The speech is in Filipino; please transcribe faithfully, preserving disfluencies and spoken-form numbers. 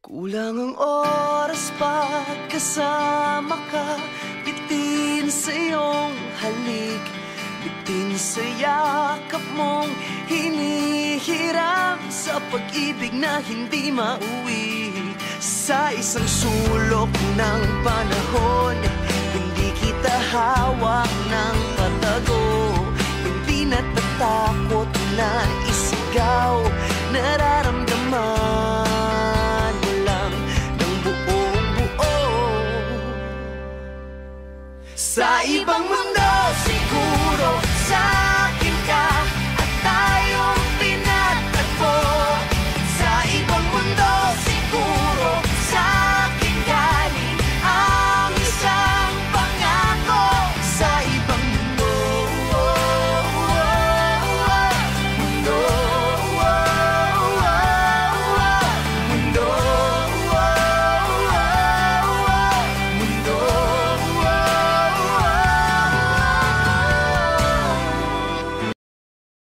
Kulang ang oras pagkasama ka, bitin sa iyong halik, bitin sa yakap mong hinihiram, sa pag-ibig na hindi mauwi. Sa isang sulok ng panahon, hindi kita hawak ng patago, hindi natatakot na isigaw, nararamdaman sa ibang mundo.